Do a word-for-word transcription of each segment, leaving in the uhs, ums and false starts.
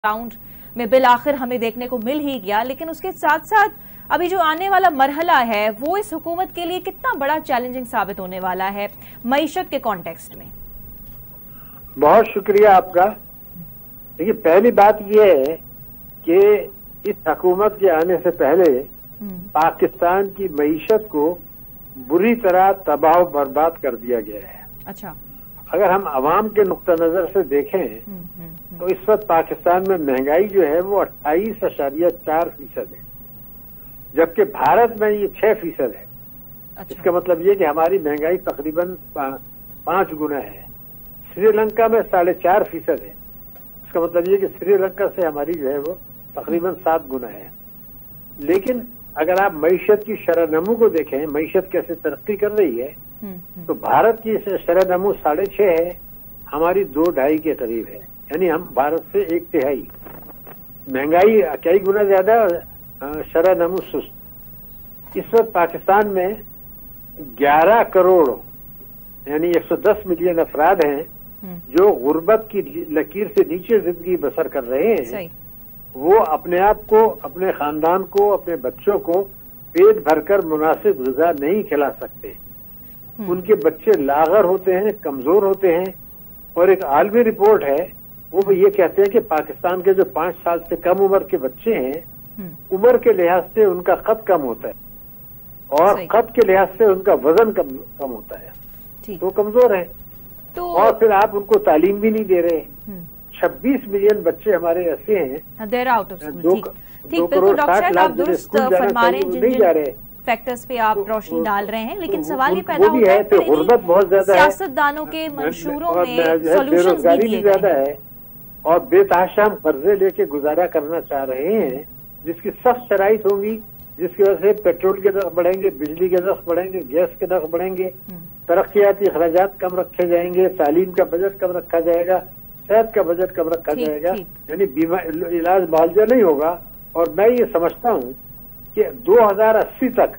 Round में bill आखिर हमें देखने को मिल ही गया, लेकिन उसके साथ साथ अभी जो आने वाला मरहला है वो इस हुकूमत के लिए कितना बड़ा चैलेंजिंग साबित होने वाला है मईशत के कॉन्टेक्स्ट में। बहुत शुक्रिया आपका। देखिए, पहली बात यह है कि इस हुकूमत के आने से पहले पाकिस्तान की मईशत को बुरी तरह तबाह बर्बाद कर दिया गया है। अच्छा, अगर हम अवाम के नुक्ता नजर से देखें तो इस वक्त पाकिस्तान में महंगाई जो है वो अट्ठाईस अशारिया चार फीसद है, जबकि भारत में ये छह फीसद है। अच्छा। इसका मतलब ये कि हमारी महंगाई तकरीबन पांच गुना है। श्रीलंका में साढ़े चार फीसद है। इसका मतलब ये कि श्रीलंका से हमारी जो है वो तकरीबन सात गुना है। लेकिन अगर आप मईशत की शरह नमू को देखें, मईशत कैसे तरक्की कर रही है, तो भारत की शरह नमू साढ़े छह है, हमारी दो ढाई के करीब है, यानी हम भारत से एक तिहाई। महंगाई कई गुना ज्यादा, शरह नमू सुस्त। इस वक्त पाकिस्तान में ग्यारह करोड़ यानी एक सौ दस मिलियन अफराद हैं जो गुर्बत की लकीर से नीचे जिंदगी बसर कर रहे हैं। वो अपने आप को, अपने खानदान को, अपने बच्चों को पेट भरकर मुनासिब गुज़ा नहीं खिला सकते। उनके बच्चे लागर होते हैं, कमजोर होते हैं। और एक आलमी रिपोर्ट है, वो भी ये कहते हैं कि पाकिस्तान के जो पांच साल से कम उम्र के बच्चे हैं, उम्र के लिहाज से उनका कद कम होता है और कद के लिहाज से उनका वजन कम कम होता है, तो कमजोर है। तो और फिर आप उनको तालीम भी नहीं दे रहे। छब्बीस मिलियन बच्चे हमारे ऐसे हैं देयर आउट ऑफ स्कूल। ठीक ठीक, बिल्कुल डॉक्टर साहब, आप दुरुस्त फरमा रहे हैं, जिन जिन फैक्टर्स पे आप रोशनी डाल रहे हैं। लेकिन सवाल ये पैदा होता है कि गुर्बत बहुत ज्यादा है, सियासतदानों के मंशूरों में सॉल्यूशंस भी दिए ज्यादा है और बेतहाशा हम कर्जे लेके गुजारा करना चाह रहे हैं, जिसकी सख्त शराइत होंगी, जिसकी वजह से पेट्रोल के नर्ख बढ़ेंगे, बिजली के नर्ख बढ़ेंगे, गैस के नर्ख बढ़ेंगे, तरक्याती अखराजात कम रखे जाएंगे, तालीम का बजट कम रखा जाएगा, सेहत का बजट कम रखा जाएगा, यानी बीमा इलाज मुआवजा नहीं होगा। और मैं ये समझता हूँ कि दो हजार अस्सी तक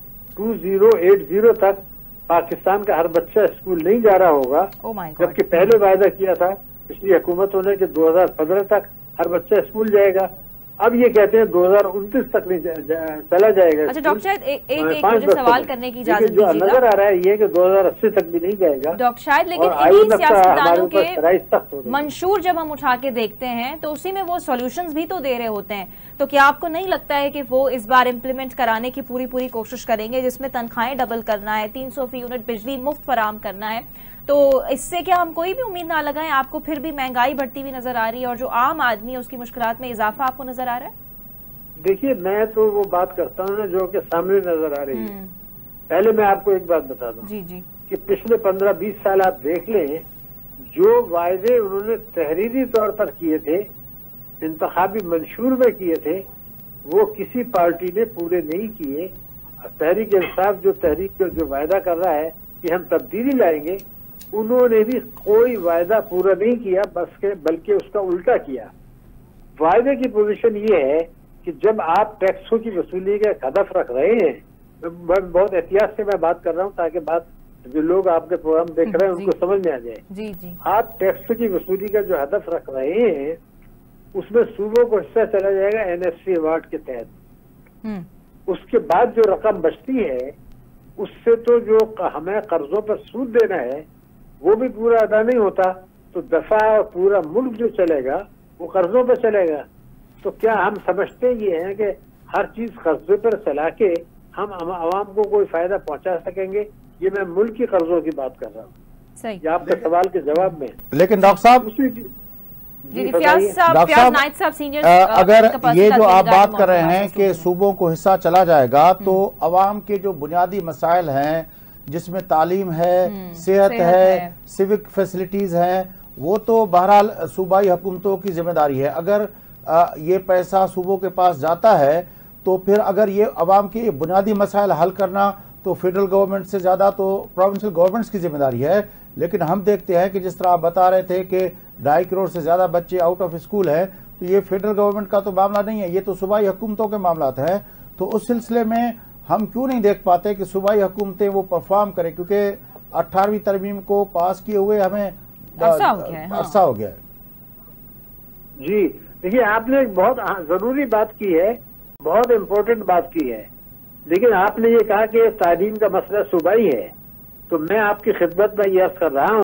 दो हज़ार अस्सी तक पाकिस्तान का हर बच्चा स्कूल नहीं जा रहा होगा, जबकि पहले वायदा किया था पिछली हुकूमतों ने कि दो हजार पंद्रह तक हर बच्चा स्कूल जाएगा। अब ये कहते हैं दो हजार उनतीस तक नहीं जा, जा, चला जाएगा। अच्छा डॉक्टर शायद एक एक मुझे सवाल करने की इजाजत दीजिएगा। जो नजर आ रहा है ये कि दो हजार अस्सी तक भी नहीं जाएगा डॉक्टर शायद, लेकिन इन्हीं सियासतदानों के मंशूर जब हम उठा के देखते हैं तो उसी में वो सॉल्यूशंस भी तो दे रहे होते हैं। तो क्या आपको नहीं लगता है कि वो इस बार इम्प्लीमेंट कराने की पूरी पूरी कोशिश करेंगे, जिसमें तनख्वाहें डबल करना है, तीन सौ फी यूनिट बिजली मुफ्त फराम करना है? तो इससे क्या हम कोई भी उम्मीद ना लगाएं? आपको फिर भी महंगाई बढ़ती हुई नजर आ रही है और जो आम आदमी है उसकी मुश्किलात में इजाफा आपको नजर आ रहा है? देखिए, मैं तो वो बात करता हूँ ना जो कि सामने नजर आ रही है। पहले मैं आपको एक बात बता दूं जी जी कि पिछले पंद्रह बीस साल आप देख लें, जो वायदे उन्होंने तहरीरी तौर पर किए थे, इंतखाबी मंशूर में किए थे, वो किसी पार्टी ने पूरे नहीं किए। तहरीक इंसाफ जो तहरीक जो वायदा कर रहा है कि हम तब्दीली लाएंगे, उन्होंने भी कोई वायदा पूरा नहीं किया, बस के बल्कि उसका उल्टा किया। वायदे की पोजीशन ये है कि जब आप टैक्सों की वसूली का हदफ रख रहे हैं, मैं बहुत एहतियात से मैं बात कर रहा हूँ ताकि बात जो लोग आपके प्रोग्राम देख रहे हैं उनको समझ में आ जाए। जी जी। आप टैक्सों की वसूली का जो हदफ रख रहे हैं उसमें सूबों को हिस्सा चला जाएगा एन एफ सी अवार्ड के तहत। उसके बाद जो रकम बचती है उससे तो जो हमें कर्जों पर सूद देना है वो भी पूरा अदा नहीं होता, तो दफा पूरा मुल्क जो चलेगा वो कर्जों पर चलेगा। तो क्या हम समझते ये हैं कि हर चीज कर्जे पर चला के हम आवाम को कोई फायदा पहुंचा सकेंगे? ये मैं मुल्क की कर्जों की बात कर रहा हूँ, सही आपके सवाल के जवाब में। लेकिन डॉक्टर साहब, डॉक्टर साहब, अगर ये जो आप बात कर रहे हैं कि सूबों को हिस्सा चला जाएगा, तो अवाम के जो बुनियादी मसाइल हैं जिसमें तालीम है, सेहत है, सिविक फैसिलिटीज हैं, वो तो बहरहाल सूबाई हुकूमतों की जिम्मेदारी है। अगर आ, ये पैसा सूबों के पास जाता है तो फिर अगर ये अवाम के बुनियादी मसाइल हल करना तो फेडरल गवर्नमेंट से ज़्यादा तो प्रोविंशियल गवर्नमेंट्स की जिम्मेदारी है। लेकिन हम देखते हैं कि जिस तरह आप बता रहे थे कि ढाई करोड़ से ज़्यादा बच्चे आउट ऑफ स्कूल हैं, तो ये फेडरल गवर्नमेंट का तो मामला नहीं है, ये तो सूबाई हुकूमतों के मामला हैं। तो उस सिलसिले में हम क्यों नहीं देख पाते कि सूबाई हुकूमतें वो परफॉर्म करें, क्योंकि अट्ठारहवीं तरमीम को पास किए हुए हमें अरसा हो गया है। अरसा हो गया है। जी, देखिए, आपने एक बहुत जरूरी बात की है, बहुत इम्पोर्टेंट बात की है, लेकिन आपने ये कहा कि तालीम का मसला सूबाई है, तो मैं आपकी खिदमत में ये अर्ज कर रहा हूँ